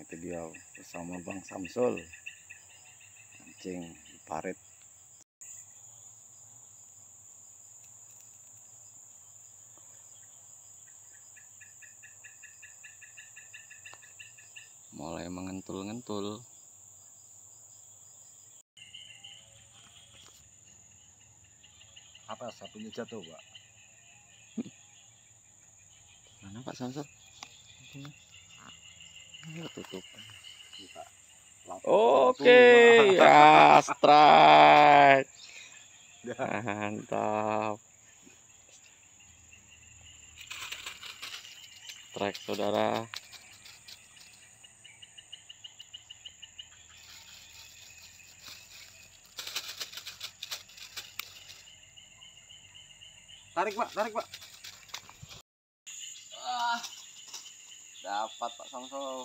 Itu dia bersama Bang Samsul mancing di parit. Mulai mengentul-ngentul. Apa satunya jatuh, Pak? Mana Pak Samsul? Tutup. Oke, ya strike. Mantap. Strike saudara. Tarik, Pak, tarik, Pak. Dapat Pak Samsul.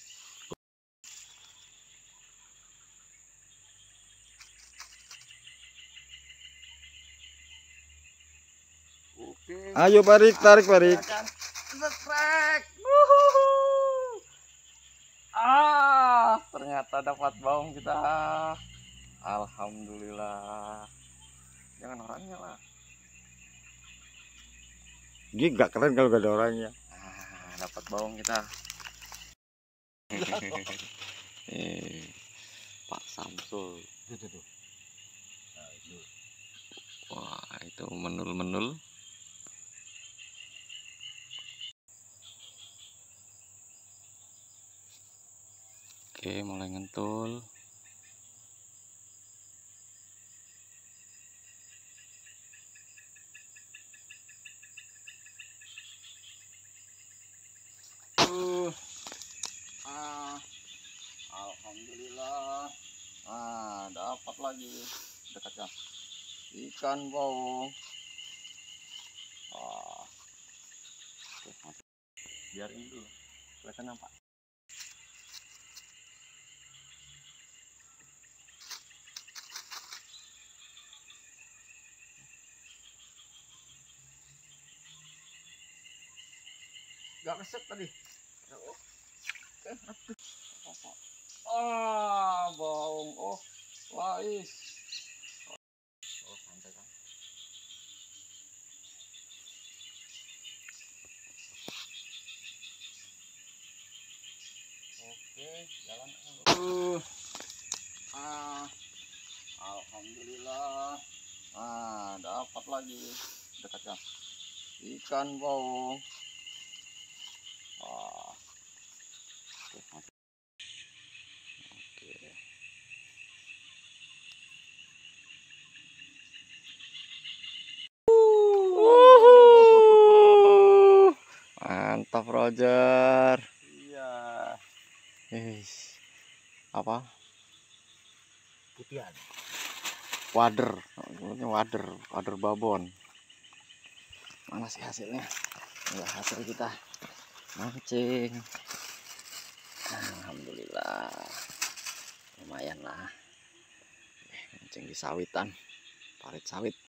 Oke. Ayo Parik, tarik Parik. Strike. Ternyata dapat baung kita. Alhamdulillah. Jangan orangnya lah. Gini gak keren kalau gak ada orangnya. Dapat baung kita. Pak Samsul. Tuh. Wah, itu menul-menul. Oke, mulai ngentul. Alhamdulillah. Dapat lagi dekatnya ikan baung. Oke, biarin dulu. Kelihatan apa? Gak keset tadi. Baung. Lais. Santai kan. Oke, jalan. Alhamdulillah. Dapat lagi dekatnya ikan baung. Oke, mantap. Oke. Mantap Roger. Iya. Apa? Putihan. Wader, wader babon. Mana sih hasilnya? Ya, hasil kita mancing. Alhamdulillah, lumayan lah. Mancing di sawitan, parit sawit.